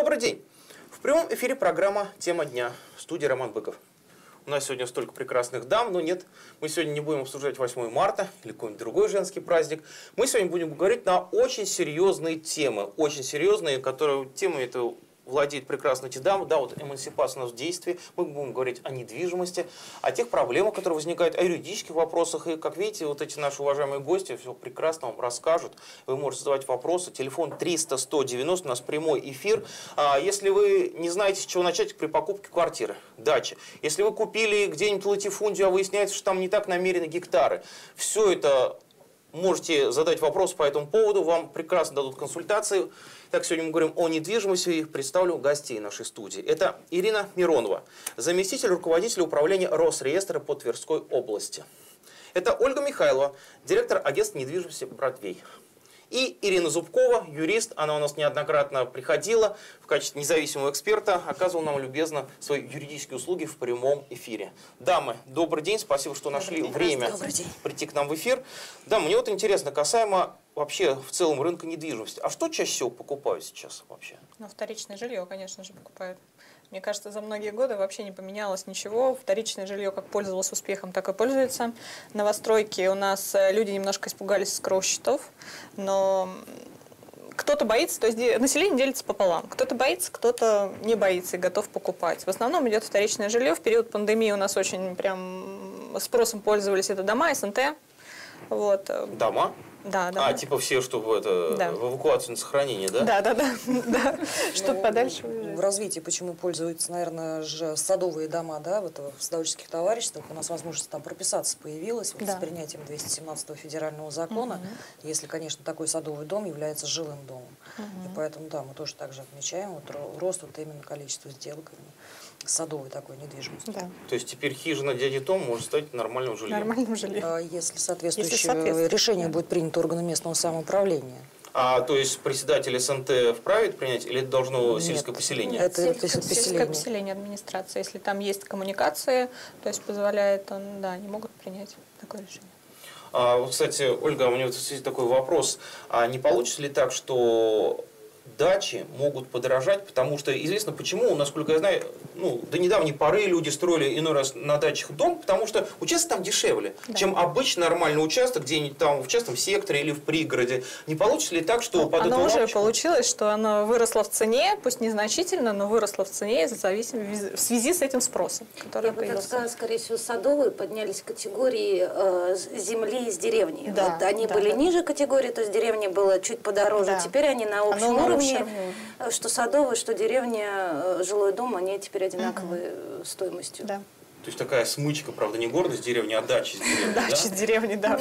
Добрый день! В прямом эфире программа «Тема дня». В студии Роман Быков. У нас сегодня столько прекрасных дам, но нет, мы сегодня не будем обсуждать 8 марта или какой-нибудь другой женский праздник. Мы сегодня будем говорить на очень серьезные темы. Очень серьезные, которые темы это владеет прекрасно эти дамы. Да, вот эмансипация у нас в действии. Мы будем говорить о недвижимости, о тех проблемах, которые возникают, о юридических вопросах. И, как видите, вот эти наши уважаемые гости все прекрасно вам расскажут. Вы можете задавать вопросы. Телефон 300-190, у нас прямой эфир. Если вы не знаете, с чего начать при покупке квартиры, дачи. Если вы купили где-нибудь латифундию, а выясняется, что там не так намерены гектары. Все это можете задать вопрос по этому поводу. Вам прекрасно дадут консультации. Так, сегодня мы говорим о недвижимости и представлю гостей нашей студии. Это Ирина Миронова, заместитель руководителя управления Росреестра по Тверской области. Это Ольга Михайлова, директор агентства недвижимости «Бродвей». И Ирина Зубкова, юрист, она у нас неоднократно приходила в качестве независимого эксперта, оказывала нам любезно свои юридические услуги в прямом эфире. Дамы, добрый день, спасибо, что нашли время прийти к нам в эфир. Да, мне вот интересно, касаемо вообще в целом рынка недвижимости, а что чаще всего покупают сейчас вообще? Ну, вторичное жилье, конечно же, покупают. Мне кажется, за многие годы вообще не поменялось ничего. Вторичное жилье как пользовалось успехом, так и пользуется. Новостройки у нас люди немножко испугались скроу счетов, но кто-то боится, то есть население делится пополам. Кто-то боится, кто-то не боится и готов покупать. В основном идет вторичное жилье. В период пандемии у нас очень прям спросом пользовались это дома, СНТ. Вот. Дома? Да, да. Типа все, чтобы в эвакуацию на сохранение, да? Да. Чтобы подальше уезжать. В развитии, почему пользуются, наверное, садовые дома, да, в садоводческих товариществах, у нас возможность там прописаться появилась с принятием 217 федерального закона, если, конечно, такой садовый дом является жилым домом. И поэтому, да, мы тоже также отмечаем рост именно количества сделок садовой такой недвижимости. Да. То есть теперь хижина дяди Том может стать нормальным жильем? Нормальным жильем. Если соответствующее решение будет принято органом местного самоуправления. То есть председатель СНТ вправе принять или это должно сельское поселение? Это сельское поселение администрации. Если там есть коммуникации, то есть позволяет он, да, они могут принять такое решение. Вот, кстати, Ольга, у меня вот такой вопрос. Не получится ли так, что дачи могут подорожать, потому что известно почему, насколько я знаю, до недавней поры люди строили иной раз на дачах дом, потому что участок там дешевле, чем обычный нормальный участок где-нибудь там в частном секторе или в пригороде. Не получится ли так, что под оно уже получилось, что оно выросло в цене, пусть незначительно, но выросло в цене в связи с этим спросом, который появился. Так сказать, скорее всего, садовые поднялись категории земли из деревни. Да, они были ниже категории, то есть деревня была чуть подороже, теперь они на общем уровне. Что садовый, что деревня, жилой дом, они теперь одинаковые стоимостью. Да. То есть такая смычка, правда, не город из деревни, а дача из деревни. Дача из деревни, да.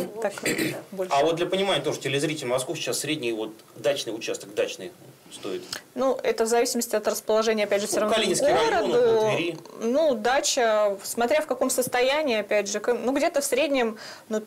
А вот для понимания тоже телезрителям, а сколько сейчас средний дачный участок стоит? Это в зависимости от расположения, опять же, все равно Калининский район, Твери. Дача, смотря в каком состоянии, опять же, где-то в среднем, от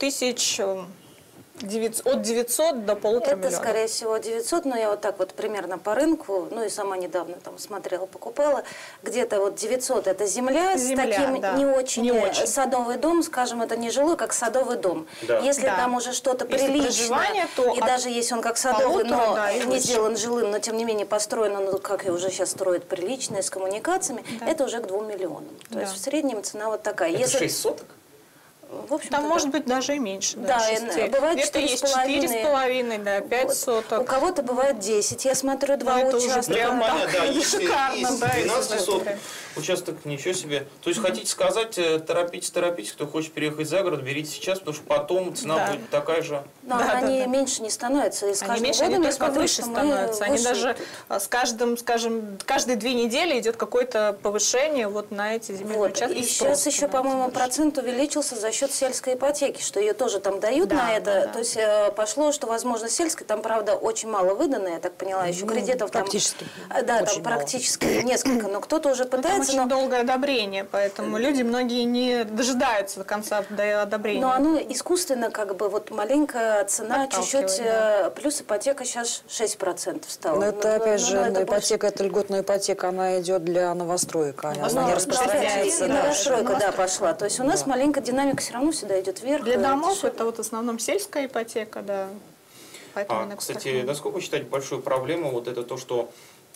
900 до 1,5 миллиона. Это, скорее всего, 900, но я вот так вот примерно по рынку, и сама недавно там смотрела, покупала, где-то 900 это земля с таким не очень. Садовый дом, скажем, это не жилой, как садовый дом. Да. Если там уже что-то приличное, и даже если он как садовый, но не сделан жилым, но тем не менее построен, как и уже сейчас строят приличное, с коммуникациями, это уже к 2 миллионам. То есть в среднем цена вот такая. Это 6 соток? Там может быть даже и меньше. Да, бывает 4,5, 5 соток. У кого-то бывает 10, я смотрю, 2 участка. Шикарно, да. 12 соток участок, ничего себе. То есть хотите сказать, торопитесь, кто хочет переехать за город, берите сейчас, потому что потом цена будет такая же. Но они меньше не становятся. Они меньше, они только выше становятся. Они даже с каждые 2 недели идет какое-то повышение на эти земельные участки. И сейчас еще, по-моему, процент увеличился за счет сельской ипотеки, что ее тоже там дают на это. То есть пошло, что, возможно, сельской, там, правда, очень мало выдано, я так поняла, еще кредитов практически. Да, там практически несколько, но кто-то уже пытается. Очень долгое одобрение, поэтому люди многие не дожидаются до конца одобрения. Но оно искусственно, маленькая цена, чуть-чуть, плюс ипотека сейчас 6% стала. Но это, опять же, ипотека, это льготная ипотека, она идет для новостроек, она не распространяется. Новостройка, пошла. То есть у нас маленькая динамика все равно всегда идет вверх. Для домов это в основном сельская ипотека, да. Кстати, насколько считать большую проблему это то, что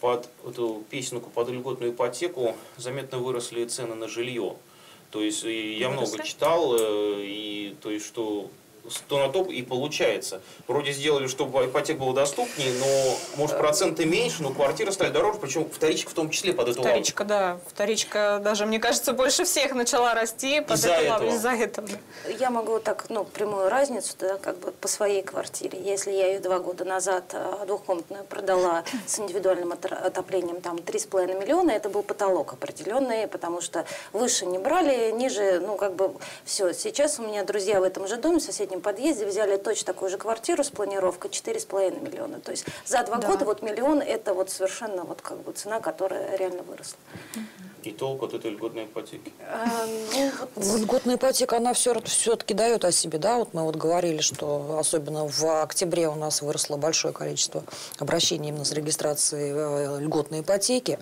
под эту песенку, под льготную ипотеку заметно выросли цены на жилье. То есть я много читал, и то есть что то на то и получается. Вроде сделали, чтобы ипотека была доступнее, но, может, проценты меньше, но квартиры стали дороже, причем вторичка в том числе под эту лавочку. Вторичка, да. Вторичка даже, мне кажется, больше всех начала расти под эту лавочку. Из-за этого. Я могу так, прямую разницу, да, как бы по своей квартире. Если я ее 2 года назад двухкомнатную продала с индивидуальным отоплением, там 3,5 миллиона, это был потолок определенный, потому что выше не брали, ниже, все. Сейчас у меня друзья в этом же доме, в соседнем подъезде, взяли точно такую же квартиру с планировкой 4,5 миллиона. То есть за 2 года миллион это совершенно цена, которая реально выросла. И толк от этой льготной ипотеки? Льготная ипотека, она все-таки дает о себе, да? Вот мы говорили, что особенно в октябре у нас выросло большое количество обращений именно с регистрацией льготной ипотеки.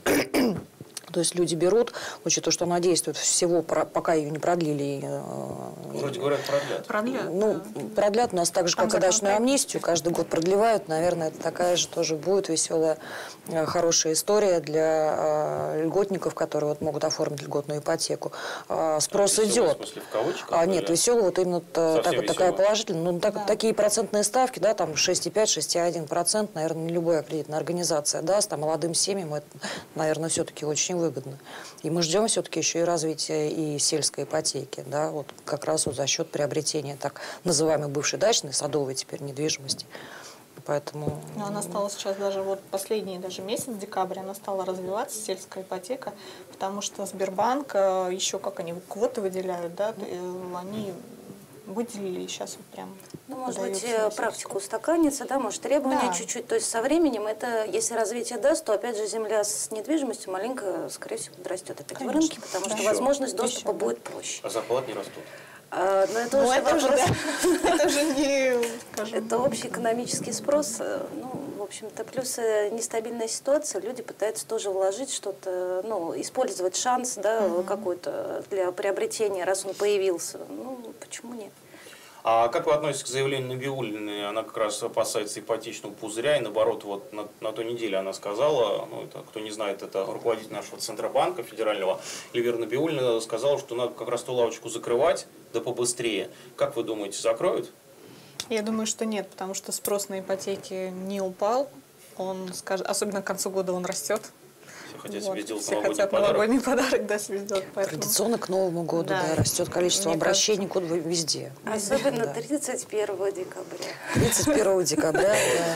То есть люди берут, учитывая, что она действует всего, пока ее не продлили. Вроде говорят, продлят. Продлят у нас так же, как и дачную амнистию. Каждый год продлевают. Наверное, это такая же тоже будет веселая, хорошая история для льготников, которые могут оформить льготную ипотеку. Спрос идет. В смысле, в кавычках? Нет, веселая, именно такая положительная. Такие процентные ставки, да, там 6,5, 6,1%, наверное, не любая кредитная организация даст, а молодым семьям это, наверное, все-таки очень выгодно. И мы ждем все-таки еще и развития и сельской ипотеки, да, как раз за счет приобретения так называемой бывшей дачной, садовой теперь недвижимости. Поэтому... Но она стала сейчас даже последний месяц, декабрь, она стала развиваться, сельская ипотека, потому что Сбербанк, еще как они квоты выделяют, да, они выделили сейчас прям. Может быть, практика устаканится, да, может, требования чуть-чуть. То есть со временем это, если развитие даст, то опять же земля с недвижимостью маленько, скорее всего, подрастет опять в рынке, потому что возможность доступа будет проще. А зарплаты не растут. Это уже вопрос. Это уже не, скажем. Это общий экономический спрос. В общем-то, плюс нестабильная ситуация. Люди пытаются тоже вложить что-то, использовать шанс, да, какой-то для приобретения, раз он появился. Почему нет? А как вы относитесь к заявлению Набиуллиной? Она как раз опасается ипотечного пузыря, и наоборот, на той неделе она сказала, это, кто не знает, это руководитель нашего Центробанка федерального, Эльвира Набиуллина, сказала, что надо как раз ту лавочку закрывать, да побыстрее. Как вы думаете, закроют? Я думаю, что нет, потому что спрос на ипотеки не упал. Особенно к концу года он растет. Хотят себе сделать новогодний подарок, да, себе сделать. Традиционно к Новому году, растет количество обращений везде. Особенно 31 декабря. 31 декабря,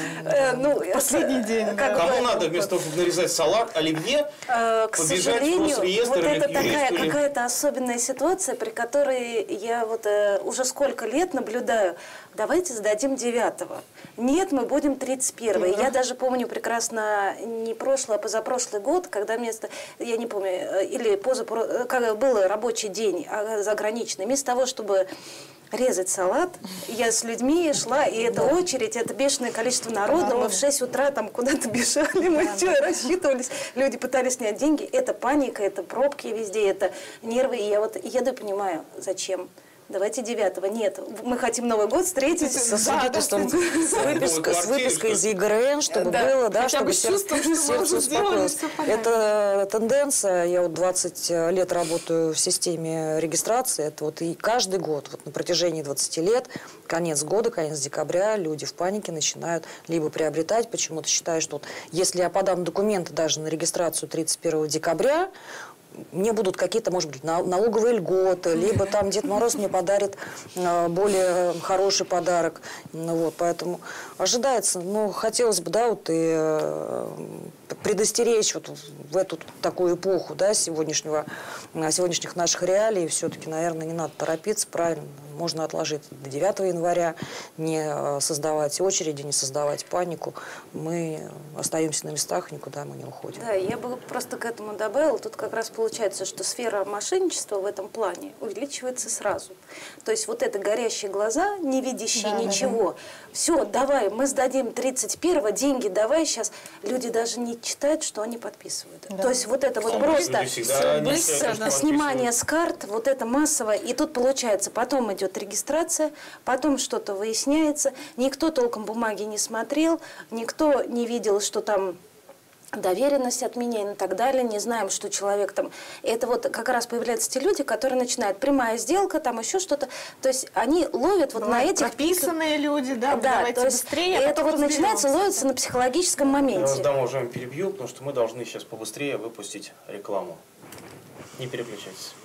последний день. Кому надо вместо того, чтобы нарезать салат, оливье, побежать в Росреестр или к юристу? Это такая какая-то особенная ситуация, при которой я уже сколько лет наблюдаю. Давайте сдадим 9-го. Нет, мы будем 31-го. Я даже помню прекрасно не прошлый, а позапрошлый год, когда я не помню, или когда был рабочий день заграничный, вместо того, чтобы резать салат, я с людьми шла, и это очередь, это бешеное количество народа, мы в 6 утра там куда-то бежали, мы рассчитывались, люди пытались снять деньги, это паника, это пробки везде, это нервы, и я еду и понимаю, зачем. Давайте 9-го. Нет, мы хотим Новый год встретить со свидетельством, с выпиской из ЕГРН, чтобы было, да, чтобы сердце успокоилось. Это тенденция. Я 20 лет работаю в системе регистрации. Это и каждый год, на протяжении 20 лет, конец года, конец декабря, люди в панике начинают либо приобретать, почему-то считают, что если я подам документы даже на регистрацию 31 декабря, мне будут какие-то, может быть, налоговые льготы, либо там Дед Мороз мне подарит более хороший подарок. Поэтому ожидается, хотелось бы, предостеречь в эту такую эпоху, сегодняшних наших реалий, все-таки, наверное, не надо торопиться, правильно. Можно отложить до 9 января, не создавать очереди, не создавать панику. Мы остаемся на местах, никуда мы не уходим. Да, я бы просто к этому добавила. Тут как раз получается, что сфера мошенничества в этом плане увеличивается сразу. То есть это горящие глаза, не видящие ничего. Все, давай, мы сдадим 31-го, деньги давай сейчас. Люди даже не читают, что они подписывают. То есть это просто снимание с карт, это массово. И тут получается, потом идет регистрация, потом что-то выясняется, никто толком бумаги не смотрел, никто не видел, что там доверенность отменяем и так далее, не знаем, что человек там... Это вот как раз появляются те люди, которые начинают прямая сделка, там еще что-то. То есть они ловят вот на этих... Прописанные люди, да, давайте то есть быстрее. Это вот начинается ловиться на психологическом моменте. Я вас, дамы, уже перебью, потому что мы должны сейчас побыстрее выпустить рекламу. Не переключайтесь.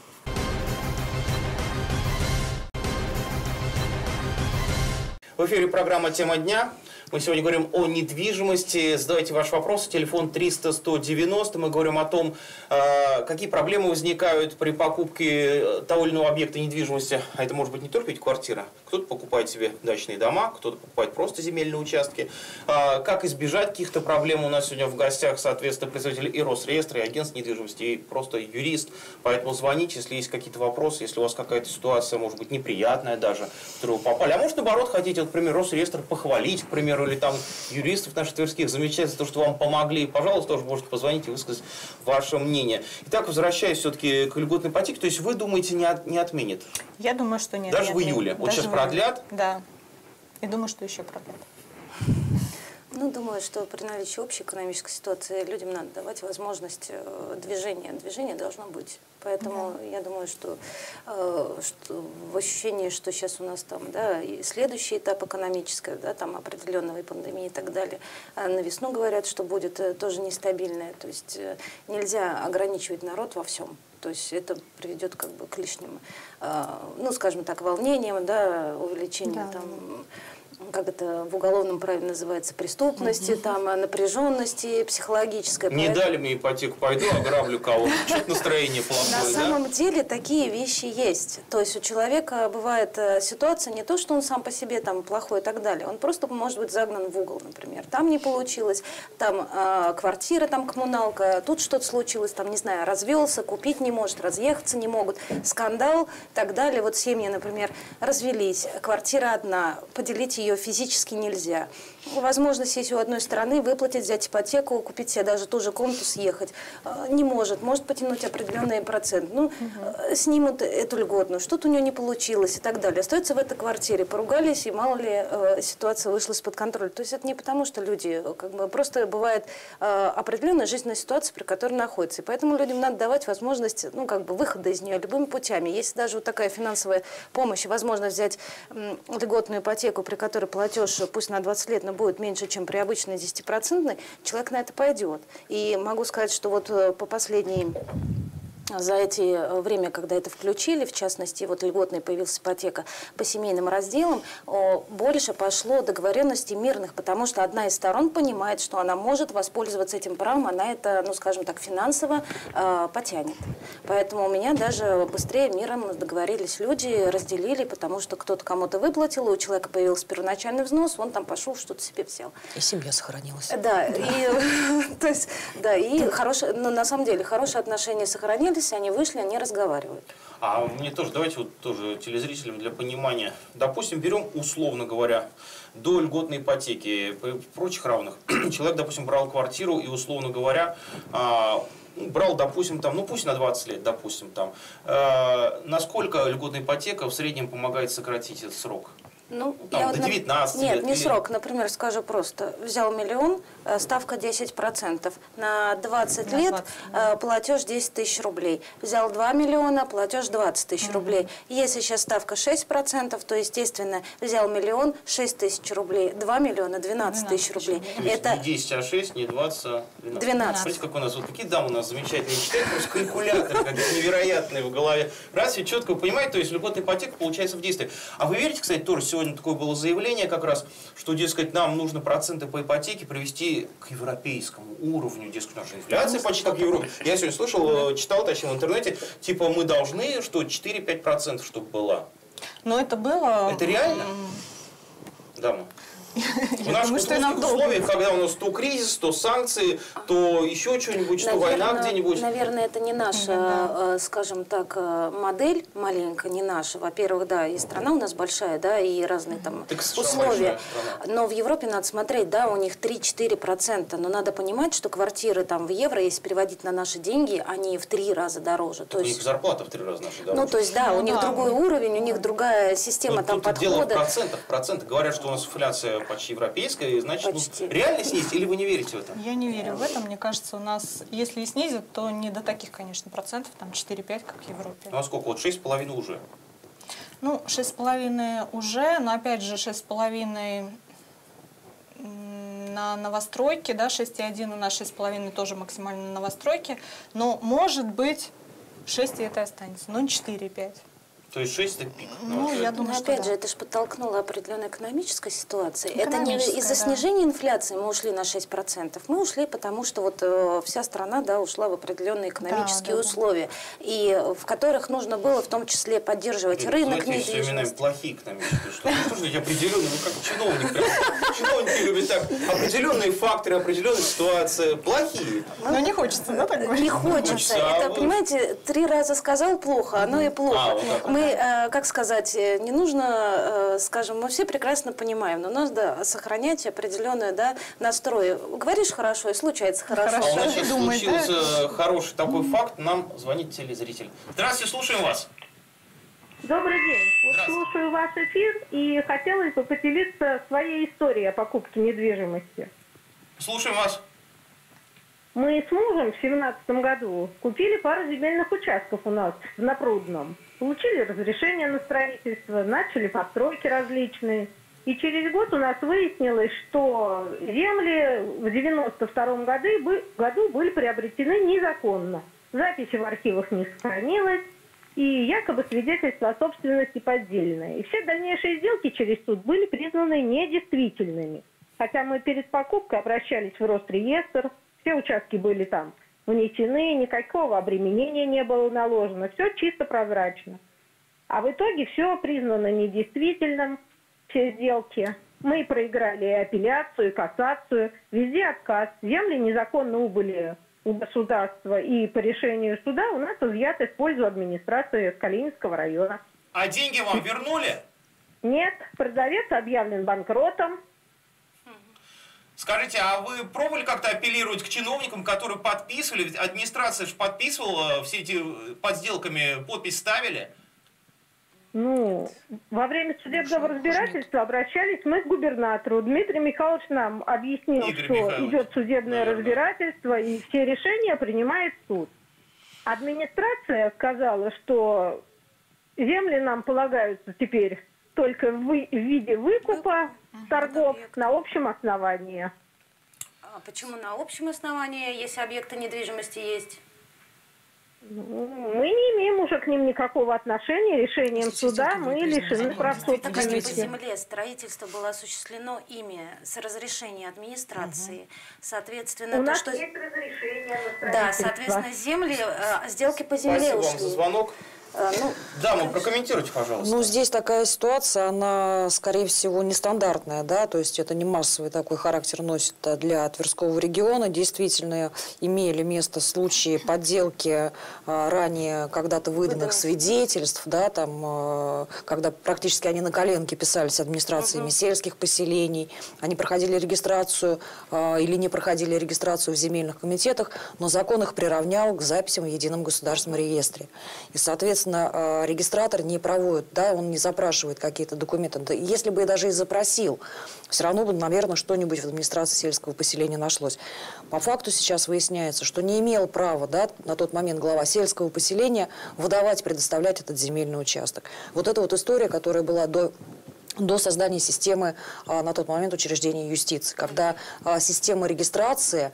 В эфире программа «Тема дня». Мы сегодня говорим о недвижимости. Задавайте ваши вопросы. Телефон 300-190. Мы говорим о том, какие проблемы возникают при покупке того или иного объекта недвижимости. А это может быть не только ведь квартира. Кто-то покупает себе дачные дома, кто-то покупает просто земельные участки. Как избежать каких-то проблем? У нас сегодня в гостях, соответственно, представители и Росреестра, и агентств недвижимости, и просто юрист. Поэтому звоните, если есть какие-то вопросы, если у вас какая-то ситуация, может быть, неприятная даже, в которую вы попали. А может, наоборот, хотите, вот, к примеру, Росреестр похвалить, к примеру, или там юристов наших тверских замечать за то, что вам помогли. Пожалуйста, тоже можете позвонить и высказать ваше мнение. Итак, возвращаясь все-таки к льготной ипотеке, то есть вы думаете, не отменит? Я думаю, что нет. Даже в июле? Вот сейчас продлят? Да. И думаю, что еще продлят. Ну, думаю, что при наличии общей экономической ситуации людям надо давать возможность движения. Движение должно быть. Поэтому я думаю, что в ощущении, что сейчас у нас там, да, и следующий этап экономический, да, там определенной пандемии и так далее, на весну говорят, что будет тоже нестабильное. То есть нельзя ограничивать народ во всем. То есть это приведет как бы к лишним, ну, скажем так, волнениям, да, увеличению там... как это в уголовном праве называется, преступности, там, напряженности психологической. Не дали мне ипотеку, пойду ограблю кого-то. Что-то настроение плохое, На самом деле такие вещи есть. То есть у человека бывает ситуация не то, что он сам по себе там плохой и так далее. Он просто может быть загнан в угол, например. Там не получилось, там квартира, там коммуналка, тут что-то случилось, там, не знаю, развелся, купить не может, разъехаться не могут, скандал и так далее. Вот семьи, например, развелись, квартира одна, поделить ее физически нельзя. Возможность есть у одной стороны выплатить, взять ипотеку, купить себе даже ту же комнату, съехать. Не может потянуть определенный процент. Ну, снимут эту льготную, что-то у нее не получилось и так далее. Остается в этой квартире, поругались, и мало ли ситуация вышла из-под контроля. То есть это не потому, что люди, как бы, просто бывает определенная жизненная ситуация, при которой находятся. И поэтому людям надо давать возможность, ну, как бы, выхода из нее любыми путями. Если даже вот такая финансовая помощь, возможность взять льготную ипотеку, при которой платеж, пусть на 20 лет, но будет меньше, чем при обычной 10%, человек на это пойдет. И могу сказать, что вот по последней... За эти время, когда это включили, в частности, вот льготная появилась ипотека по семейным разделам, больше пошло договоренностей мирных, потому что одна из сторон понимает, что она может воспользоваться этим правом, она это, ну, скажем так, финансово потянет. Поэтому у меня даже быстрее миром договорились люди, разделили, потому что кто-то кому-то выплатил, у человека появился первоначальный взнос, он там пошел, что-то себе взял. И семья сохранилась. Да, и хорошие, но на самом деле хорошие отношения сохранились, они вышли, они разговаривают. А мне тоже, давайте вот тоже телезрителям для понимания. Допустим, берем, условно говоря, до льготной ипотеки, прочих равных. Человек, допустим, брал квартиру и, условно говоря, брал, допустим, там, ну пусть на 20 лет, допустим, там. Насколько льготная ипотека в среднем помогает сократить этот срок? Ну, там, до 19 лет. Нет, не срок. Например, скажу просто. Взял 1 000 000, ставка 10%. На 20 лет платеж 10 тысяч рублей. Взял 2 миллиона, платеж 20 тысяч рублей. Если сейчас ставка 6%, то, естественно, взял 1 000 000, 6 тысяч рублей. 2 миллиона, 12 тысяч рублей. Это не 10, а 6, не 20, а 12. Смотрите, как у нас, вот какие дамы у нас замечательные. Читают просто калькуляторы, какие-то невероятные в голове. Раз и четко понимаете, то есть льготная ипотека получается в действии. А вы верите, кстати, тоже сегодня такое было заявление как раз, что, дескать, нам нужно проценты по ипотеке привести к европейскому уровню, дескать, наша инфляция почти как в Европе. Я сегодня слышал, читал, точнее, в интернете, типа мы должны, что 4-5%, чтобы была. Но это было... Это реально? Дама. В наших условиях, когда у нас то кризис, то санкции, то еще что-нибудь, что война где-нибудь. Наверное, это не наша, скажем так, модель маленькая, не наша. Во-первых, да, и страна у нас большая, да, и разные там условия. Но в Европе надо смотреть, да, у них 3-4%. Но надо понимать, что квартиры там в евро, если переводить на наши деньги, они в 3 раза дороже. То есть, у них зарплата в 3 раза наша дороже. Ну, то есть, да, у них другой уровень, у них другая система там подхода. Дело в процентах. Проценты говорят, что у нас инфляция почти европейская, и значит, реально снизить, или вы не верите в это? Я не верю в это. Мне кажется, у нас, если и снизят, то не до таких, конечно, процентов, там 4-5, как в Европе. Ну а сколько? Вот 6,5 уже. Ну, 6,5 уже, но опять же 6,5 на новостройке, да, 6,1 у нас 6,5 тоже максимально на новостройке, но может быть 6 и это останется, но не 4,5. То есть 6 это пик. Ну, я думаю, что опять да. же, это же подтолкнуло определенной экономической ситуации. Это не из-за снижения инфляции мы ушли на 6%. Мы ушли, потому что вот вся страна, да, ушла в определенные экономические условия, и в которых нужно было в том числе поддерживать рынок недвижимости. Знаете, плохие экономические условия. Нужно быть определенные, ну как чиновник. Чиновники любят так. Определенные факторы, определенная ситуация. Плохие. Но не хочется, да, так говорить? Не хочется. Это, понимаете, 3 раза сказал плохо, оно и плохо. Мы, как сказать, не нужно, скажем, мы все прекрасно понимаем, но надо сохранять определенный, да, настрой. Говоришь хорошо, и случается хорошо. А у нас сейчас случился хороший такой факт, нам звонит телезритель. Здравствуйте, слушаем вас. Добрый день. Вот слушаю ваш эфир и хотелось бы поделиться своей историей о покупке недвижимости. Слушаем вас. Мы с мужем в 2017 году купили пару земельных участков у нас в Напрудном. Получили разрешение на строительство, начали постройки различные. И через год у нас выяснилось, что земли в 1992 году были приобретены незаконно. Записи в архивах не сохранилось, и якобы свидетельства о собственности поддельные. И все дальнейшие сделки через суд были признаны недействительными. Хотя мы перед покупкой обращались в Росреестр, все участки были там внесены, никакого обременения не было наложено, все чисто прозрачно. А в итоге все признано недействительным, все сделки. Мы проиграли и апелляцию, и кассацию, везде отказ. Земли незаконно убыли у государства, и по решению суда у нас изъяты в пользу администрации Калининского района. А деньги вам вернули? Нет, продавец объявлен банкротом. Скажите, а вы пробовали как-то апеллировать к чиновникам, которые подписывали? Ведь администрация же подписывала, все эти под сделками подпись ставили? Ну, во время судебного разбирательства обращались мы к губернатору. Дмитрий Михайлович нам объяснил, что идет судебное разбирательство, и все решения принимает суд. Администрация сказала, что земли нам полагаются теперь только в виде выкупа торгов на общем основании. А почему на общем основании, если объекты недвижимости есть? Мы не имеем уже к ним никакого отношения. Решением суда мы лишены прав собственности. По земле строительство было осуществлено ими с разрешения администрации. Соответственно, у нас есть разрешение на строительство. Да, соответственно, земли, сделки по земле Спасибо ушли. вам за звонок. Да, ну прокомментируйте, пожалуйста. Ну, здесь такая ситуация, она, скорее всего, нестандартная, да, то есть это не массовый такой характер носит для Тверского региона. Действительно, имели место случаи подделки ранее когда-то выданных свидетельств, да, там, когда практически они на коленке писались администрациями сельских поселений, они проходили регистрацию или не проходили регистрацию в земельных комитетах, но закон их приравнял к записям в Едином государственном реестре. И, соответственно, регистратор не проводит, да, он не запрашивает какие-то документы. Да, если бы и даже и запросил, все равно бы, наверное, что-нибудь в администрации сельского поселения нашлось. По факту сейчас выясняется, что не имел права, да, на тот момент глава сельского поселения выдавать, предоставлять этот земельный участок. Вот эта вот история, которая была до создания системы на тот момент учреждения юстиции, когда система регистрации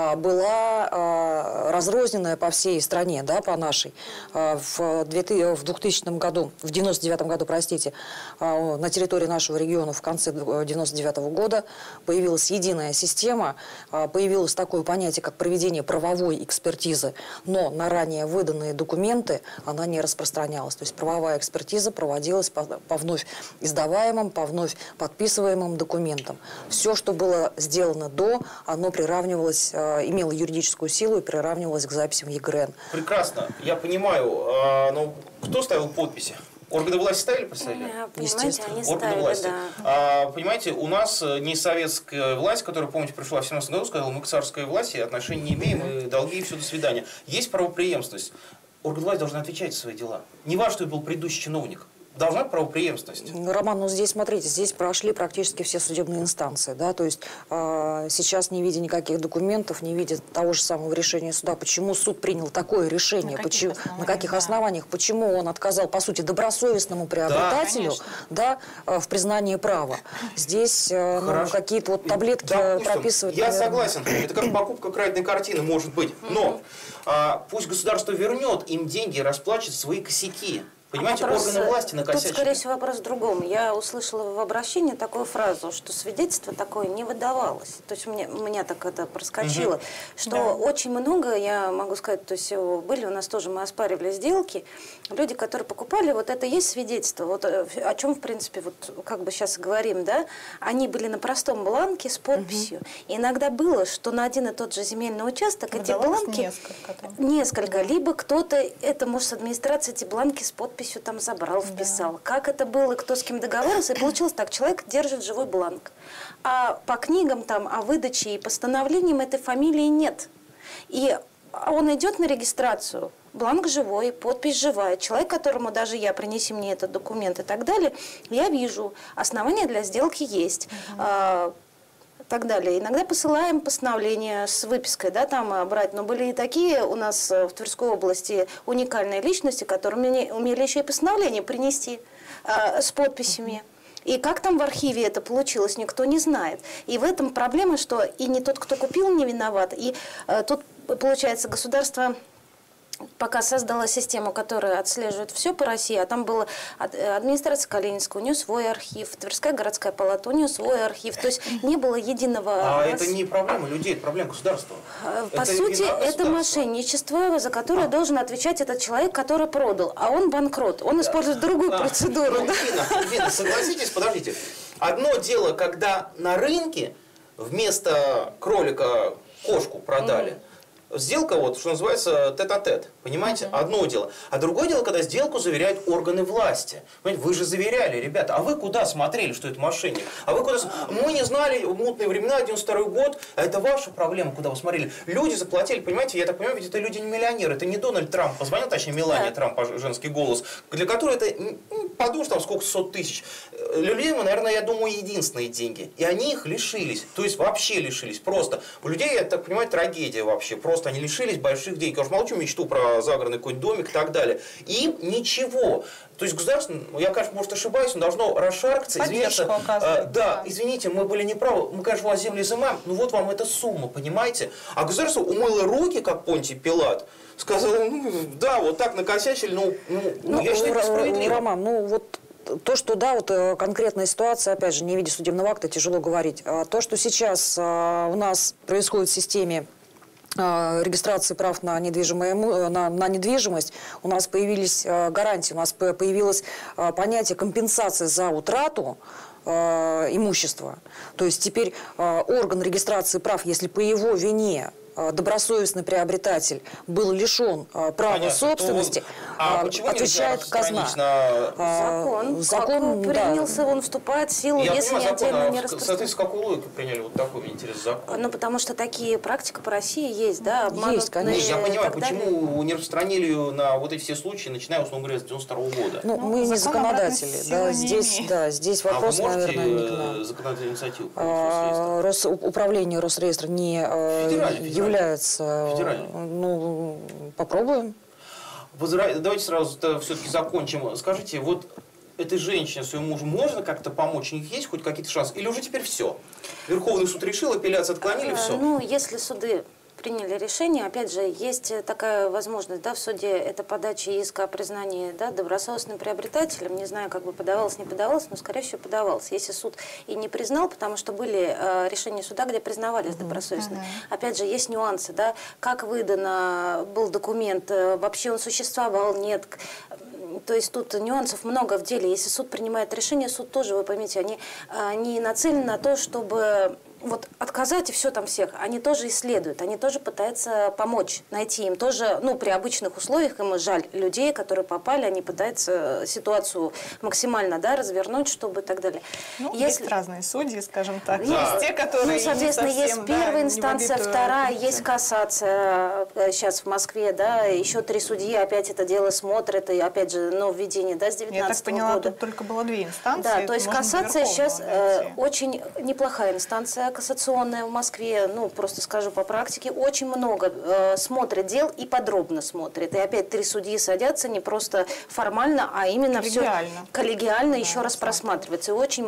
была разрозненная по всей стране, да, по нашей. В 2000 году, в 99 году, простите, на территории нашего региона в конце 99 года появилась единая система, появилось такое понятие, как проведение правовой экспертизы, но на ранее выданные документы она не распространялась. То есть правовая экспертиза проводилась по вновь издаваемым, по вновь подписываемым документам. Все, что было сделано до, оно приравнивалось, имело юридическую силу и приравнивалось к записям в ЕГРН. Прекрасно, я понимаю, но кто ставил подписи? Органы власти ставили, представили? Естественно, они ставили, органы власти. Да. Понимаете, у нас не советская власть, которая, помните, пришла в 17 году, сказала, мы к царской власти отношения не имеем, и долги, и все, до свидания. Есть правопреемственность. Органы власти должны отвечать за свои дела. Не важно, что был предыдущий чиновник. должна быть правопреемственность. Роман, ну здесь, смотрите, здесь прошли практически все судебные инстанции, да, то есть сейчас, не видя никаких документов, не видя того же самого решения суда, почему суд принял такое решение, на каких основаниях, почему он отказал, по сути, добросовестному приобретателю, да, в признании права. Здесь ну, какие-то вот таблетки прописывать. Я согласен, это как покупка краденой картины, может быть, но пусть государство вернет им деньги и расплачет свои косяки. Понимаете, органы власти накосячили. Тут, скорее всего, вопрос в другом. Я услышала в обращении такую фразу, что свидетельство такое не выдавалось. То есть у меня так это проскочило, что очень много, я могу сказать, то есть были у нас тоже, мы оспаривали сделки, люди, которые покупали, вот это есть свидетельство, вот о чем, в принципе, вот как бы сейчас говорим, да, они были на простом бланке с подписью. И иногда было, что на один и тот же земельный участок эти бланки, несколько, либо кто-то, это может с администрации эти бланки с подписью там забрал, вписал. Как это было, кто с кем договаривался, и получилось так, человек держит живой бланк. А по книгам там о выдаче и постановлениям этой фамилии нет. И он идет на регистрацию, бланк живой, подпись живая. Человек, которому даже я, принеси мне этот документ и так далее, я вижу, основания для сделки есть. Так далее. Иногда посылаем постановление с выпиской, да, там брать. Но были и такие у нас в Тверской области уникальные личности, которые умели еще и постановление принести с подписями. И как там в архиве это получилось, никто не знает. И в этом проблема, что и не тот, кто купил, не виноват. И тут, получается, государство пока создала систему, которая отслеживает все по России, а там была администрация Калининского, у нее свой архив, Тверская городская палата, у нее свой архив, то есть не было единого... А это не проблема людей, это проблема государства. По сути, это мошенничество, за которое должен отвечать этот человек, который продал, а он банкрот, он использует другую процедуру. Вина, согласитесь, подождите. Одно дело, когда на рынке вместо кролика кошку продали, сделка, вот, что называется, тет-а-тет. Понимаете? Одно дело. А другое дело, когда сделку заверяют органы власти. Понимаете? Вы же заверяли, ребята. А вы куда смотрели, что это мошенник? А вы куда... Мы не знали, мутные времена, 92-й год. А это ваша проблема, куда вы смотрели. Люди заплатили, понимаете? Я так понимаю, ведь это люди не миллионеры. Это не Дональд Трамп позвонил, точнее, Мелания Трамп, женский голос, для которой это, подумаешь, там сколько, 100 тысяч. Людей, наверное, я думаю, единственные деньги. И они их лишились. То есть вообще лишились. Просто. У людей, я так понимаю, трагедия вообще. Просто они лишились больших денег. Я уж молчу мечту про загородный какой-нибудь домик и так далее. Им ничего. То есть государство, я, конечно, может ошибаюсь, но должно расшаркаться, извиняться. Да, извините, мы были неправы. Мы, конечно, у вас земли изымаем, но вот вам эта сумма, понимаете? А государство умыло руки, как Понтий Пилат, сказало, ну, да, вот так накосячили, ну я считаю, это справедливо. Роман, ну вот то, что, да, вот конкретная ситуация, опять же, не в виде судебного акта, тяжело говорить. То, что сейчас у нас происходит в системе регистрации прав на недвижимость, у нас появились гарантии, у нас появилось понятие компенсации за утрату имущества. То есть теперь орган регистрации прав, если по его вине добросовестный приобретатель был лишен права собственности, отвечает казна. Закон принялся, он вступает в силу, если не отдельно не распространяется. Соответственно, с какой логикой приняли вот такой, мне интересно, закон? Ну, потому что такие практика по России есть, да, есть, конечно. Я понимаю, почему не распространили ее на вот эти все случаи, начиная, условно говоря, с 92 года. Ну, мы не законодатели. Здесь вопрос, наверное, не к нам. Законодательную инициативу? Управление Росреестра не является... Ну, попробуем. Давайте сразу все-таки закончим. Скажите, вот этой женщине, своему мужу, можно как-то помочь? У них есть хоть какие-то шансы? Или уже теперь все? Верховный суд решил, апелляцию отклонили, все? Ну, если суды приняли решение, опять же, есть такая возможность, да, в суде, это подача иска о признании, да, добросовестным приобретателем, не знаю, как бы подавалось, не подавалось, но, скорее всего, подавалось. Если суд и не признал, потому что были решения суда, где признавались добросовестно. Опять же, есть нюансы, да, как выдан был документ, вообще он существовал, нет. То есть тут нюансов много в деле. Если суд принимает решение, суд тоже, вы поймите, они нацелены на то, чтобы вот отказать и все там всех, они тоже исследуют, они тоже пытаются помочь, найти им тоже, ну, при обычных условиях, им жаль людей, которые попали, они пытаются ситуацию максимально, да, развернуть, чтобы и так далее. Ну, есть разные судьи, скажем так. Есть те, которые ну, соответственно, совсем, есть первая инстанция, вторая, есть кассация сейчас в Москве, да, еще 3 судьи опять это дело смотрят, и опять же, нововведение, да, с 19 года. Я так поняла, тут только было 2 инстанции. Да, то есть кассация сейчас очень неплохая инстанция кассационная в Москве, ну, просто скажу по практике, очень много смотрит дел и подробно смотрит. И опять 3 судьи садятся не просто формально, а именно коллегиально. Все коллегиально еще раз просматривается. И очень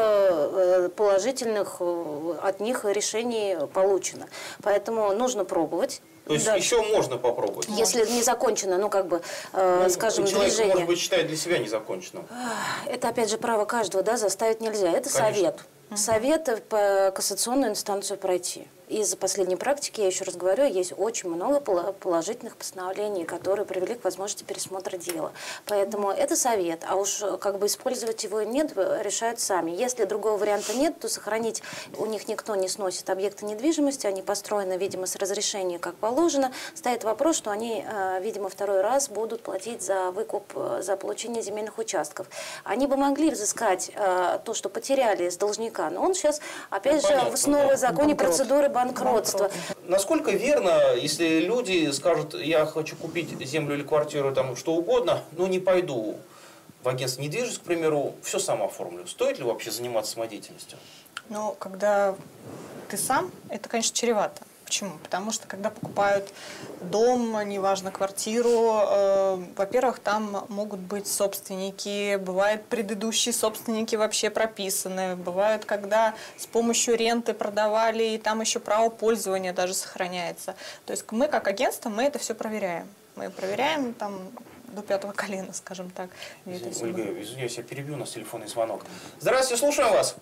много положительных от них решений получено. Поэтому нужно пробовать. То есть еще можно попробовать? Если не закончено, ну, как бы, скажем, человек, движение. может быть, считает для себя незаконченным. Это, опять же, право каждого, да, заставить нельзя. Это совет. Совет по кассационную инстанцию пройти. Из последней практики, я еще раз говорю, есть очень много положительных постановлений, которые привели к возможности пересмотра дела. Поэтому это совет, а уж как бы использовать его нет, решают сами. Если другого варианта нет, то сохранить, у них никто не сносит объекты недвижимости, они построены, видимо, с разрешения как положено. Стоит вопрос, что они, видимо, 2-й раз будут платить за выкуп, за получение земельных участков. Они бы могли взыскать то, что потеряли с должника, но он сейчас, опять же, в новом законе процедуры банкротства. Насколько верно, если люди скажут, я хочу купить землю или квартиру, там что угодно, но не пойду в агентство недвижимости, к примеру, все сам оформлю. Стоит ли вообще заниматься самодеятельностью? Ну, когда ты сам, это, конечно, чревато. Почему? Потому что, когда покупают дом, неважно, квартиру, во-первых, там могут быть собственники, бывают предыдущие собственники вообще прописаны, бывают, когда с помощью ренты продавали, и там еще право пользования даже сохраняется. То есть мы, как агентство, мы это все проверяем. Мы проверяем там до 5-го колена, скажем так. Ольга, извиняюсь, я перебью, у нас телефонный звонок. Здравствуйте, слушаем вас.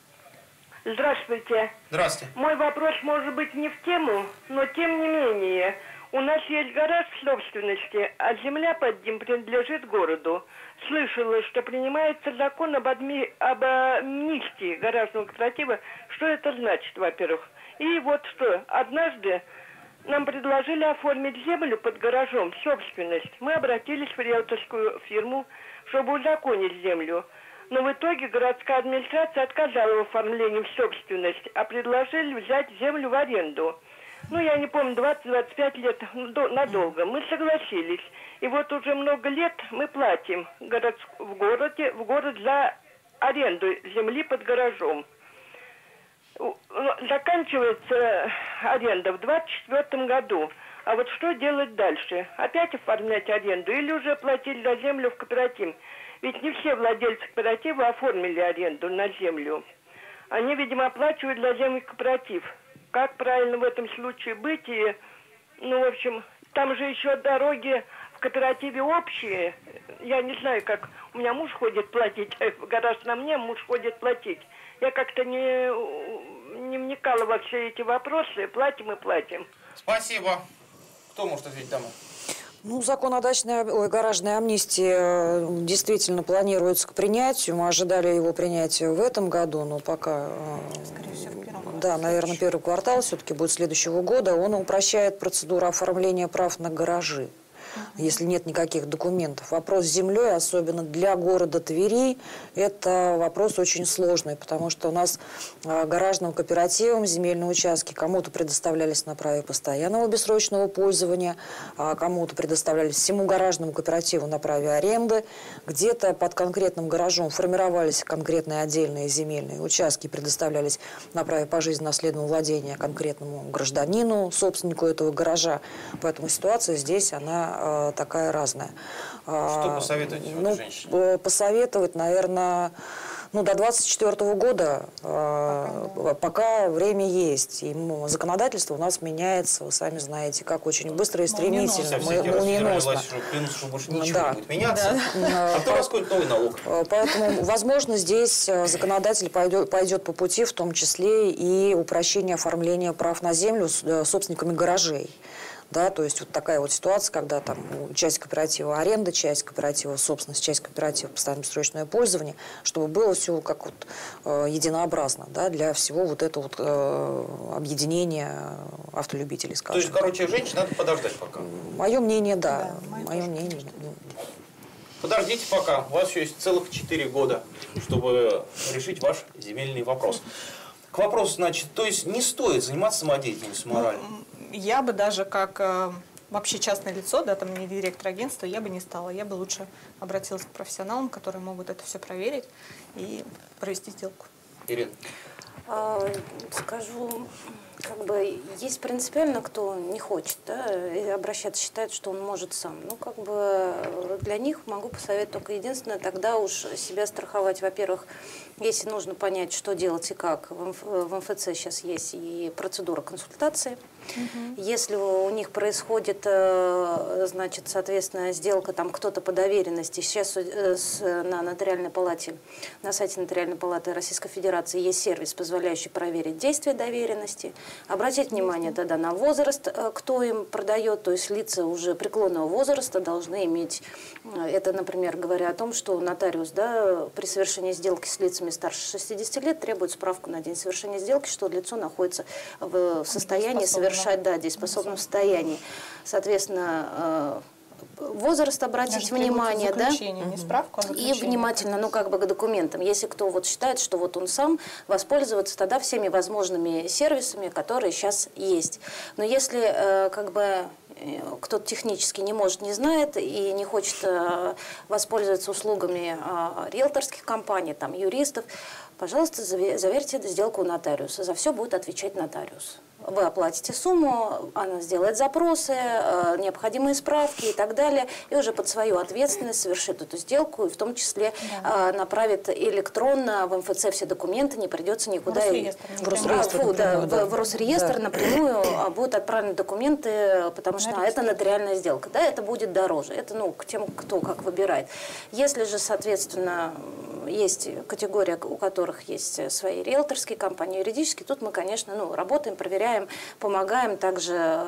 Здравствуйте. Здравствуйте. Мой вопрос может быть не в тему, но тем не менее. У нас есть гараж в собственности, а земля под ним принадлежит городу. Слышала, что принимается закон об амнистии гаражного кооператива. Что это значит, во-первых? И вот что, однажды нам предложили оформить землю под гаражом в собственность. Мы обратились в риэлторскую фирму, чтобы узаконить землю. Но в итоге городская администрация отказала в оформлении в собственность, а предложили взять землю в аренду. Ну, я не помню, 20-25 лет надолго. Мы согласились. И вот уже много лет мы платим в город за аренду земли под гаражом. Заканчивается аренда в 2024 году. А вот что делать дальше? Опять оформлять аренду или уже платить за землю в кооператив? Ведь не все владельцы кооператива оформили аренду на землю. Они, видимо, оплачивают для земли кооператив. Как правильно в этом случае быть? И, ну, в общем, там же еще дороги в кооперативе общие. Я не знаю, как у меня муж ходит платить, гараж на мне, муж ходит платить. Я как-то не вникала во все эти вопросы. Платим и платим. Спасибо. Кто может ответить, дама? Ну, закон о гаражной амнистии действительно планируется к принятию. Мы ожидали его принятия в этом году, но пока, скорее всего, в первом году. Да, наверное, 1-й квартал все-таки будет следующего года. Он упрощает процедуру оформления прав на гаражи, если нет никаких документов. Вопрос с землей, особенно для города Твери, это вопрос очень сложный, потому что у нас гаражным кооперативам земельные участки кому-то предоставлялись на праве постоянного бессрочного пользования, кому-то предоставлялись всему гаражному кооперативу на праве аренды. Где-то под конкретным гаражом формировались конкретные отдельные земельные участки, предоставлялись на праве пожизненного наследного владения конкретному гражданину, собственнику этого гаража. Поэтому ситуация здесь, она такая разная. Что посоветуете женщине? Посоветовать, наверное, до 2024 года, пока время есть. И законодательство у нас меняется, вы сами знаете, как очень быстро и стремительно. Молниеносно. Что больше ничего не будет меняться. А кто расходит новый налог? Поэтому, возможно, здесь законодатель пойдет по пути, в том числе и упрощение оформления прав на землю собственниками гаражей. Да, то есть вот такая вот ситуация, когда там часть кооператива аренда, часть кооператива собственность, часть кооператива постоянное бессрочное пользование, чтобы было все как вот единообразно, да, для всего вот этого вот объединения автолюбителей, скажем. То есть, короче, женщин надо подождать пока? Мое мнение, да. Мое мнение. Подождите пока. У вас еще есть целых 4 года, чтобы решить ваш земельный вопрос. К вопросу, значит, то есть не стоит заниматься самодеятельностью морально? Я бы даже как вообще частное лицо, да, там не директор агентства, я бы не стала. Я бы лучше обратилась к профессионалам, которые могут это все проверить и провести сделку. Ирина? Скажу, как бы есть принципиально, кто не хочет, да, и обращаться, считает, что он может сам. Ну, как бы для них могу посоветовать только единственное, тогда уж себя страховать. Во-первых, если нужно понять, что делать и как, в МФЦ сейчас есть и процедура консультации. Если у них происходит, значит, соответственно, сделка, там кто-то по доверенности, сейчас на нотариальной палате, на сайте Нотариальной палаты Российской Федерации есть сервис, позволяющий проверить действие доверенности, обратить внимание тогда на возраст, кто им продает, то есть лица уже преклонного возраста должны иметь, это, например, говоря о том, что нотариус, да, при совершении сделки с лицами старше 60 лет требует справку на день совершения сделки, что лицо находится в состоянии совершать, да, дееспособном состоянии. Соответственно, возраст обратить внимание, да, не справку, а и внимательно, ну, как бы к документам. Если кто вот считает, что вот он сам, воспользоваться тогда всеми возможными сервисами, которые сейчас есть. Но если как бы кто-то технически не может, не знает и не хочет воспользоваться услугами риэлторских компаний, там, юристов, пожалуйста, заверьте сделку у нотариуса. За все будет отвечать нотариус. Вы оплатите сумму, она сделает запросы, необходимые справки и так далее, и уже под свою ответственность совершит эту сделку, и в том числе направит электронно в МФЦ все документы, не придется никуда... В Росреестр напрямую будут отправлены документы, потому что это нотариальная сделка. Да, это будет дороже. Это, ну, к тем, кто как выбирает. Если же, соответственно, есть категория, у которых есть свои риэлторские компании, юридические, тут мы, конечно, ну, работаем, проверяем, помогаем, также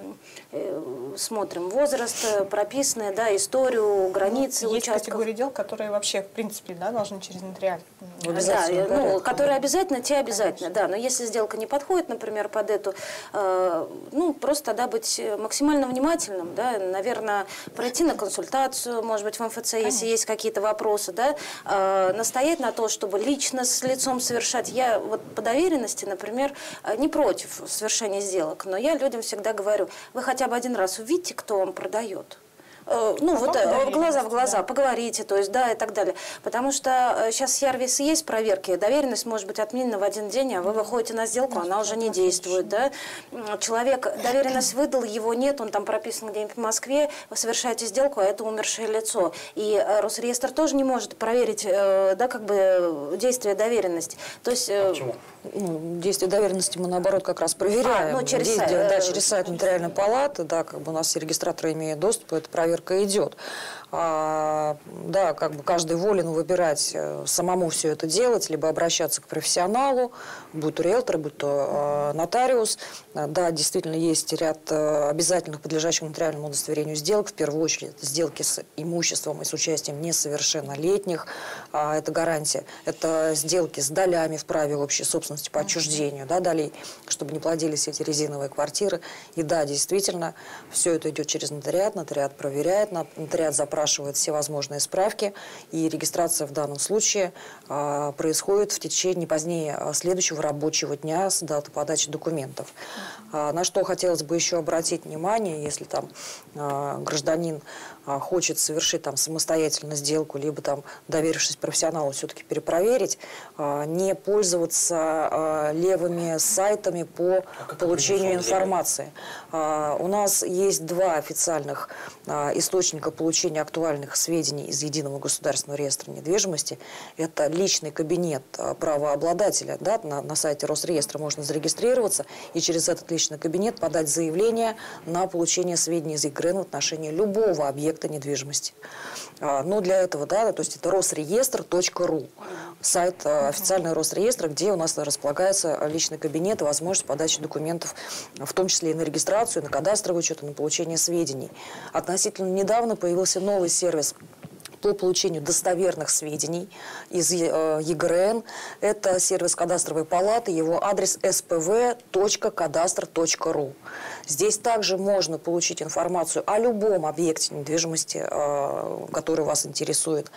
смотрим возраст, прописанные, да, историю, границы есть участков. Есть категории дел, которые вообще, в принципе, да, должны через нотариаль. Да, ну, которые обязательно, те обязательно, да. Но если сделка не подходит, например, под эту, ну, просто тогда быть максимально внимательным, да, наверное, пройти на консультацию, может быть, в МФЦ, если есть какие-то вопросы, да, настоять на то, чтобы лично с лицом совершать. Я вот по доверенности, например, не против совершения сделок, но я людям всегда говорю, вы хотя бы один раз увидите, кто вам продает. Ну, вот глаза в глаза, поговорите, то есть, да, и так далее. Потому что сейчас сервисы есть, проверки, доверенность может быть отменена в один день, а вы выходите на сделку, она уже не действует, да. Человек доверенность выдал, его нет, он там прописан где-нибудь в Москве, вы совершаете сделку, а это умершее лицо. И Росреестр тоже не может проверить, да, как бы действие доверенности. То есть... Почему? Действие доверенности мы, наоборот, как раз проверяем. Через сайт Нотариальной палаты, да, как бы у нас все регистраторы имеют доступ, эта проверка идет. Да, как бы каждый волен выбирать самому все это делать, либо обращаться к профессионалу, будь то риэлтор, будь то нотариус. Да, действительно, есть ряд обязательных, подлежащих нотариальному удостоверению сделок. В первую очередь, сделки с имуществом и с участием несовершеннолетних. Это гарантия. Это сделки с долями в праве общей собственности по отчуждению, да, долей, чтобы не плодились эти резиновые квартиры. И да, действительно, все это идет через нотариат, нотариат проверяет, нотариат запрашивает все возможные справки, и регистрация в данном случае происходит в течение не позднее следующего рабочего дня с даты подачи документов. На что хотелось бы еще обратить внимание, если там гражданин хочет совершить там самостоятельно сделку, либо там, доверившись профессионалу, все-таки перепроверить, не пользоваться левыми сайтами по получению информации. У нас есть два официальных источника получения актуальных сведений из Единого государственного реестра недвижимости. Это личный кабинет правообладателя. Да, на сайте Росреестра можно зарегистрироваться и через этот личный кабинет подать заявление на получение сведений из ЕГРН в отношении любого объекта недвижимости. Но для этого, да, то есть это росреестр.ру. сайт официального Росреестра, где у нас располагается личный кабинет и возможность подачи документов, в том числе и на регистрацию, на кадастровый учет, и на получение сведений. Относительно недавно появился новый сервис по получению достоверных сведений из ЕГРН. Это сервис кадастровой палаты, его адрес spv.kadastr.ru. Здесь также можно получить информацию о любом объекте недвижимости, который вас интересует.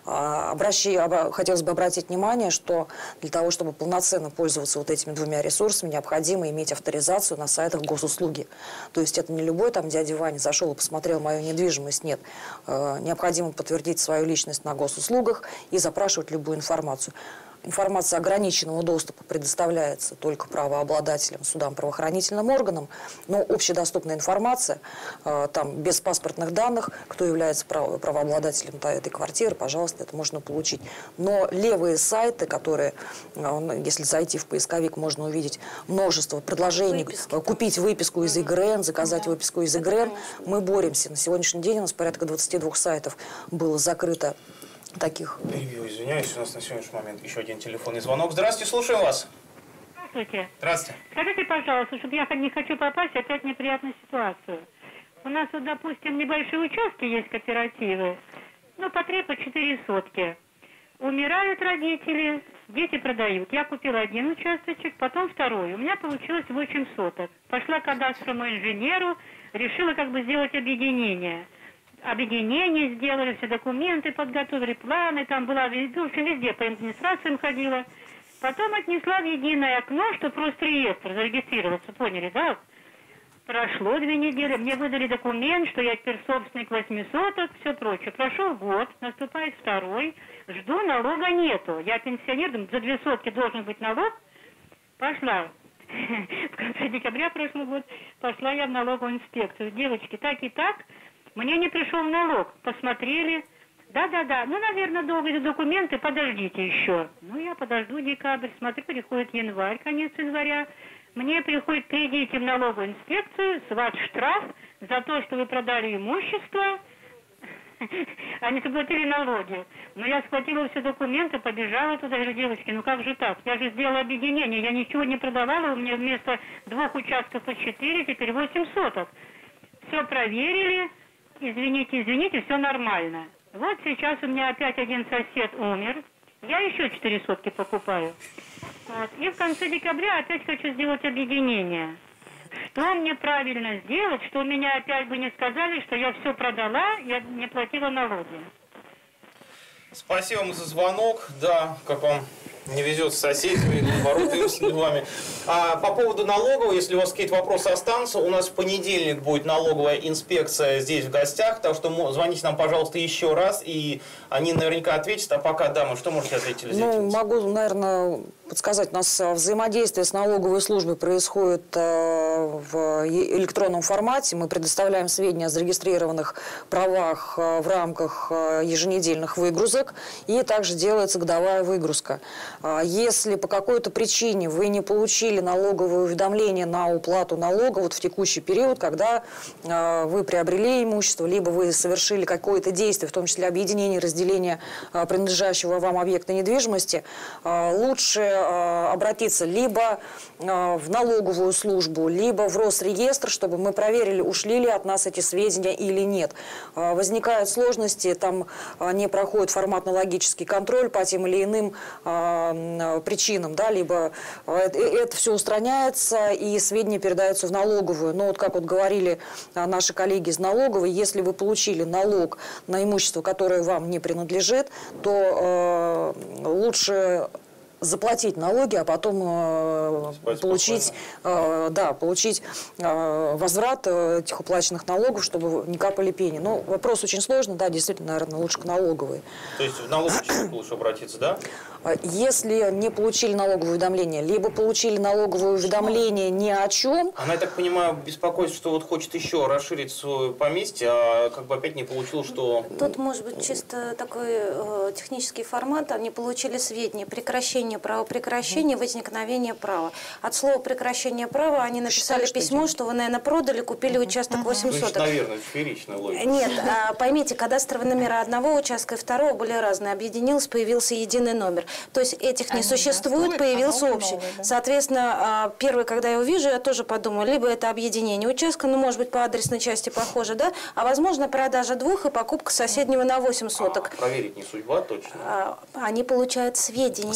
Хотелось бы обратить внимание, что для того, чтобы полноценно пользоваться вот этими двумя ресурсами, необходимо иметь авторизацию на сайтах госуслуги. То есть это не любой там дядя Ваня зашел и посмотрел мою недвижимость. Нет. Необходимо подтвердить свою личность на госуслугах и запрашивать любую информацию. Информация ограниченного доступа предоставляется только правообладателям, судам, правоохранительным органам, но общедоступная информация, там без паспортных данных, кто является правообладателем этой квартиры, пожалуйста, это можно получить. Но левые сайты, которые, если зайти в поисковик, можно увидеть множество предложений, купить выписку из ЕГРН, заказать выписку из ЕГРН, мы боремся. На сегодняшний день у нас порядка 22 сайтов было закрыто. Таких. Перебью, извиняюсь, у нас на сегодняшний момент еще один телефонный звонок. Здравствуйте, слушаем вас. Здравствуйте. Здравствуйте. Скажите, пожалуйста, чтобы я не хочу попасть опять в неприятную ситуацию. У нас вот, допустим, небольшие участки есть, кооперативы, ну, по 3, по 4 сотки. Умирают родители, дети продают. Я купила один участочек, потом второй. У меня получилось 8 соток. Пошла к кадастровому инженеру, решила как бы сделать объединение. Объединение сделали, все документы подготовили, планы, там была, в общем, везде по администрациям ходила. Потом отнесла в единое окно, что просто реестр, зарегистрироваться, поняли, да? Прошло 2 недели, мне выдали документ, что я теперь собственник 8 соток, все прочее. Прошел год, наступает второй, жду, налога нету. Я пенсионер, думаю, за 2 сотки должен быть налог. Пошла. В конце декабря прошлого года пошла я в налоговую инспекцию. Девочки, так и так. Мне не пришел налог. Посмотрели. Да-да-да. Ну, наверное, долго документы. Подождите еще. Ну, я подожду декабрь. Смотрю, приходит январь, конец января. Мне приходит: придите в налоговую инспекцию, с вас штраф за то, что вы продали имущество, а не заплатили налоги. Но я схватила все документы, побежала туда, говорю: девочки, ну как же так? Я же сделала объединение, я ничего не продавала, у меня вместо 2 участков по 4, теперь 8 соток. Все проверили. Извините, все нормально. Вот сейчас у меня опять один сосед умер. Я еще 4 сотки покупаю. Вот. И в конце декабря опять хочу сделать объединение. Что мне правильно сделать, что меня опять бы не сказали, что я все продала, я не платила налоги. Спасибо вам за звонок. Да, как вам не везет с соседями, наоборот, им с вами. А по поводу налоговой, если у вас какие-то вопросы останутся, у нас в понедельник будет налоговая инспекция здесь в гостях, так что звоните нам, пожалуйста, еще раз, и они наверняка ответят. А пока, дамы, что можете ответить? Ну, могу, наверное, подсказать. У нас взаимодействие с налоговой службой происходит в электронном формате. Мы предоставляем сведения о зарегистрированных правах в рамках еженедельных выгрузок, и также делается годовая выгрузка. Если по какой-то причине вы не получили налоговое уведомление на уплату налога вот в текущий период, когда вы приобрели имущество, либо вы совершили какое-то действие, в том числе объединение, разделение принадлежащего вам объекта недвижимости, лучше обратиться либо в налоговую службу, либо в Росреестр, чтобы мы проверили, ушли ли от нас эти сведения или нет. Возникают сложности, там не проходит форматно-логический контроль по тем или иным причинам, да, либо это все устраняется и сведения передаются в налоговую. Но вот как вот говорили наши коллеги из налоговой, если вы получили налог на имущество, которое вам не принадлежит, то лучше заплатить налоги, а потом получить возврат этих уплаченных налогов, чтобы не капали пени. Но вопрос очень сложный, да, действительно, наверное, лучше к налоговой. То есть в налоговую лучше обратиться, да? Если не получили налоговое уведомление, либо получили налоговое уведомление ни о чем. Она, я так понимаю, беспокоится, что вот хочет еще расширить свое поместье, а как бы опять не получил, что... Тут может быть чисто такой технический формат. Они получили сведения о прекращении прекращения права, прекращение возникновения права. От слова прекращение права они написали письмо, что вы, наверное, продали, купили участок 8 соток. Наверное, фееричная логика. Нет, поймите, кадастровые номера одного участка и второго были разные. Объединилось, появился единый номер. То есть этих не существует, появился общий. Новый, да. Соответственно, первый, когда я увижу, я тоже подумаю, либо это объединение участка, ну, может быть, по адресной части похоже, да, а возможно, продажа двух и покупка соседнего на 8 соток. Проверить не судьба, точно. Они получают сведения.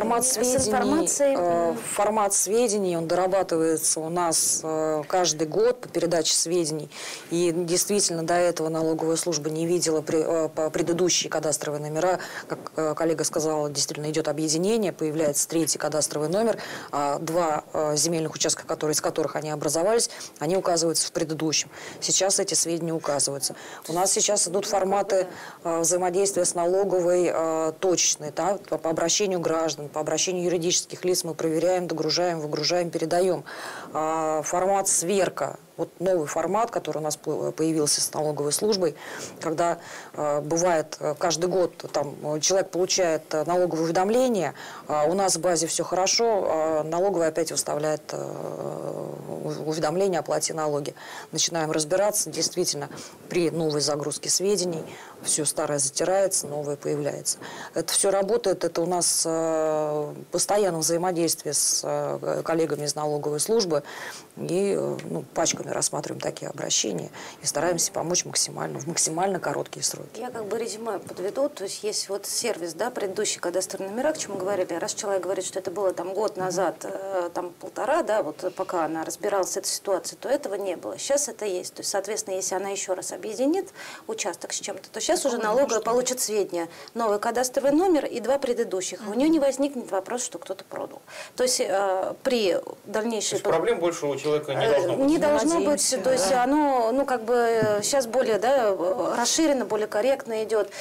Формат сведений, он дорабатывается у нас каждый год по передаче сведений. И действительно, до этого налоговая служба не видела предыдущие кадастровые номера. Как коллега сказала, действительно идет объединение, появляется третий кадастровый номер. Два земельных участка, из которых они образовались, они указываются в предыдущем. Сейчас эти сведения указываются. У нас сейчас идут форматы взаимодействия с налоговой точечные, да, по обращению граждан, по обращению юридических лиц мы проверяем, догружаем, выгружаем, передаем. Формат сверка. Вот новый формат, который у нас появился с налоговой службой, когда бывает каждый год там, человек получает налоговое уведомление, у нас в базе все хорошо, налоговая опять выставляет уведомление о плате налоги. Начинаем разбираться, действительно, при новой загрузке сведений все старое затирается, новое появляется. Это все работает, это у нас постоянное взаимодействие с коллегами из налоговой службы, и пачками рассматриваем такие обращения и стараемся помочь в максимально короткие сроки. Я как бы резюме подведу, то есть есть вот сервис, да, предыдущие кадастровые номера, к чему говорили. Раз человек говорит, что это было там год назад, там полтора, да, вот пока она разбиралась с этой ситуацией, то этого не было. Сейчас это есть. То есть, соответственно, если она еще раз объединит участок с чем-то, то сейчас уже налоговая получит сведения. Новый кадастровый номер и два предыдущих. У нее не возникнет вопрос, что кто-то продал. То есть при дальнейшей... Проблем больше у человека не должно быть. Не должно быть. То есть оно, как бы сейчас более, да, расширено, более корректно идет.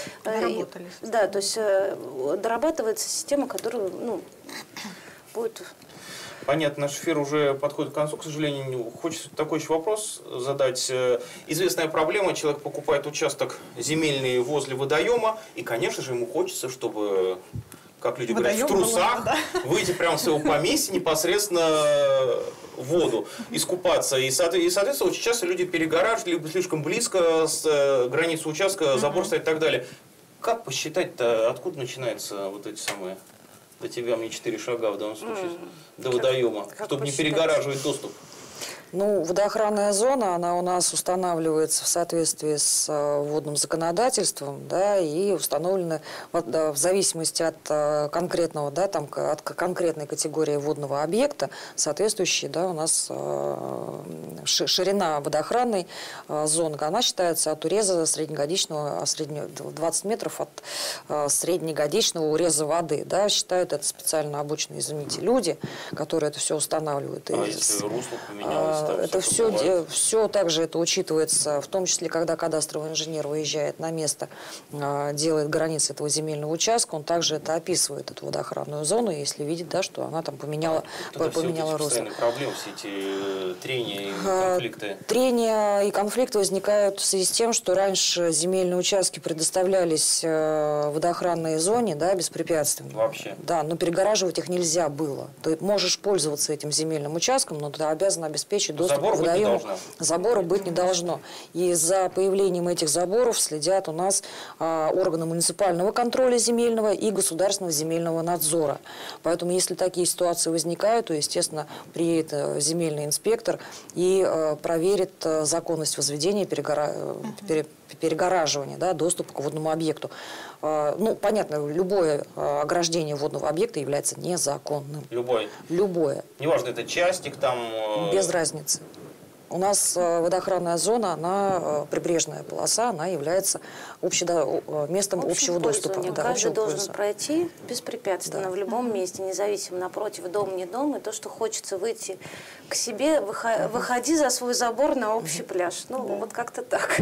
Да, то есть дорабатывается система, которая, будет... Понятно, наш эфир уже подходит к концу, к сожалению. Хочется такой еще вопрос задать. Известная проблема, человек покупает участок земельный возле водоема, и, конечно же, ему хочется, чтобы, как люди говорят, в трусах выйти прямо с своего поместья непосредственно в воду, искупаться. И, соответственно, очень часто люди перегораживают, либо слишком близко с границы участка, забор стоит и так далее. Как посчитать-то, откуда начинаются вот эти самые... До тебя мне 4 шага в данном случае, до водоема, чтобы не перегораживать доступ. Водоохранная зона, она у нас устанавливается в соответствии с водным законодательством, да, и установлена в зависимости от конкретного, да, там, от конкретной категории водного объекта, соответствующая, да, у нас ширина водоохранной зоны, она считается от уреза среднегодичного, 20 метров от среднегодичного уреза воды, да, считают это специально обученные, извините, люди, которые это все устанавливают. Если русло поменялось? Это все также это учитывается, в том числе, когда кадастровый инженер выезжает на место, делает границы этого земельного участка, он также это описывает, эту водоохранную зону, если видит, да, что она там поменяла русло. Проблемы, все эти трения и конфликты. Трения и конфликты возникают в связи с тем, что раньше земельные участки предоставлялись водоохранной зоне, да, беспрепятственно. Вообще. Да, но перегораживать их нельзя было. Ты можешь пользоваться этим земельным участком, но ты обязан обеспечить доступ к водоему. Забора быть не должно. И за появлением этих заборов следят у нас органы муниципального контроля земельного и государственного земельного надзора. Поэтому, если такие ситуации возникают, то, естественно, приедет земельный инспектор и проверит законность возведения перегораживания, да, доступа к водному объекту. Понятно, любое ограждение водного объекта является незаконным. Любое? Любое. Неважно, это частик там... Без разницы. У нас водоохранная зона, она прибрежная полоса, она является местом общего доступа. Да, каждый должен пройти беспрепятственно в любом месте, независимо напротив, дом, не дом. И то, что хочется выйти к себе, выходи за свой забор на общий пляж. Вот как-то так.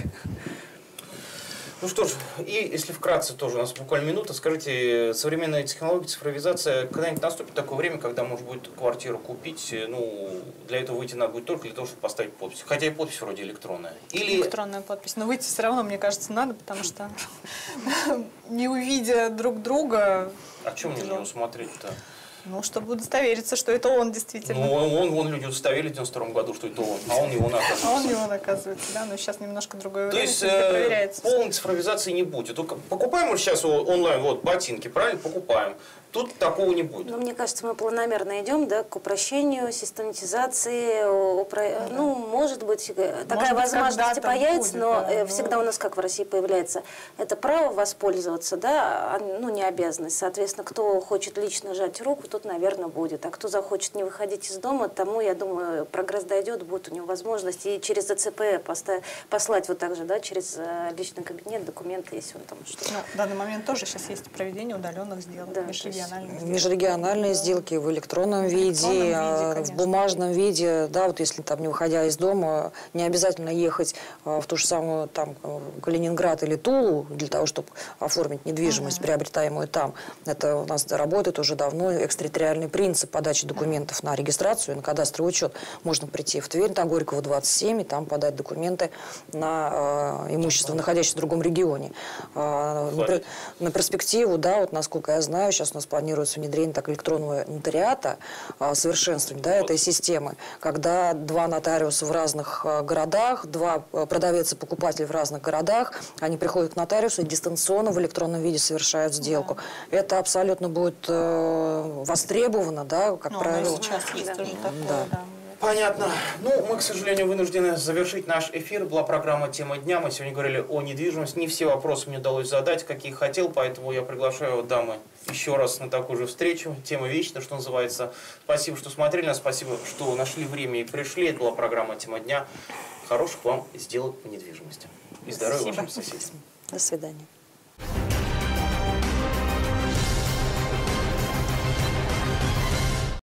Ну что ж, и если вкратце тоже, у нас буквально минута, скажите, современная технология, цифровизация, когда-нибудь наступит такое время, когда можно будет квартиру купить, для этого выйти надо будет только для того, чтобы поставить подпись. Хотя и подпись вроде электронная. Или... Электронная подпись. Но выйти все равно, мне кажется, надо, потому что не увидя друг друга... А чем мне на него смотреть-то? Ну, чтобы удостовериться, что это он действительно. Ну, вон люди удостоверили в 92 году, что это он, а он его наказывается. А он его наказывается, да, но сейчас немножко другое время. То есть полной цифровизации не будет. Только покупаем мы сейчас онлайн вот ботинки, правильно? Покупаем. Тут такого не будет. Ну, мне кажется, мы планомерно идем, да, к упрощению, систематизации. Ну, может быть, такая возможность появится, будет, но да, всегда у нас как в России появляется это право воспользоваться, да, ну, не обязанность. Соответственно, кто хочет лично жать руку, тот, наверное, будет. А кто захочет не выходить из дома, тому, я думаю, прогресс дойдет, будет у него возможность и через ДЦП послать вот так же, да, через личный кабинет документы, если он там что-то. Ну, в данный момент тоже сейчас есть проведение удаленных сделок, да, межрегиональные сделки в электронном виде, в бумажном виде, да, вот если там не выходя из дома, не обязательно ехать в ту же самую там Калининград или Тулу для того, чтобы оформить недвижимость, приобретаемую там. Это у нас работает уже давно экстерриториальный принцип подачи документов на регистрацию и на кадастровый учет. Можно прийти в Тверь, на Горького 27, и там подать документы на имущество, находящееся в другом регионе. На перспективу, да, вот насколько я знаю, сейчас у нас планируется внедрение так электронного нотариата, совершенствование, да, этой системы, когда два нотариуса в разных городах, два продавец и покупатель в разных городах, они приходят к нотариусу и дистанционно в электронном виде совершают сделку. Да. Это абсолютно будет востребовано, да, как правило. Сейчас есть тоже такое, да. Понятно. Ну, мы, к сожалению, вынуждены завершить наш эфир. Была программа «Тема дня». Мы сегодня говорили о недвижимости. Не все вопросы мне удалось задать, какие хотел, поэтому я приглашаю дамы еще раз на такую же встречу. Тема вечна, что называется. Спасибо, что смотрели нас, спасибо, что нашли время и пришли. Это была программа «Тема дня». Хороших вам сделок по недвижимости. И здоровья вашим соседям. До свидания.